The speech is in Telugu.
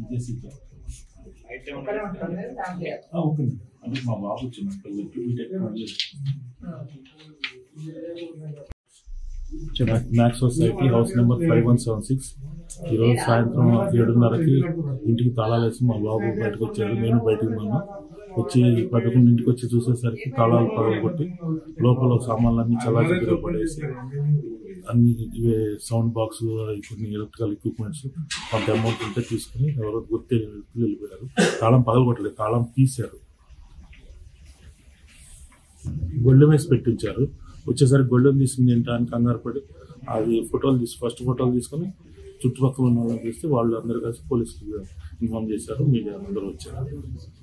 ఓకే అంటే మా బాబు వచ్చిన మ్యాక్స్ సొసైటీ హౌస్ నెంబర్ 5176. ఈరోజు సాయంత్రం 7:30కి ఇంటికి తాళాలు వేసి మా బాబు బయటకు వచ్చాడు. నేను బయటకు ఉన్నాను. వచ్చి 11 వచ్చి చూసేసరికి తాళాలు పగలగొట్టి లోపల సామాన్లన్నీ చల్లాచెదురుగా పడేసి అన్ని సౌండ్ బాక్స్ కొన్ని ఎలక్ట్రికల్ ఎక్విప్మెంట్స్ కొంత అమౌంట్ ఉంటే తీసుకుని ఎవరో గుర్తు వెళ్ళిపోయారు. తాళం పగలగొట్టలేదు, తాళం తీశారు. గొళ్ళెం వేసి పెట్టించారు. వచ్చేసరికి గొళ్ళెం తీసుకుని తినడానికి కంగారు పడి అది ఫస్ట్ ఫోటోలు తీసుకుని చుట్టుపక్కల ఉన్న వాళ్ళని తీస్తే వాళ్ళు అందరూ కలిసి పోలీసులు ఇన్ఫార్మ్ చేశారు. మీడియా అందరూ వచ్చారు.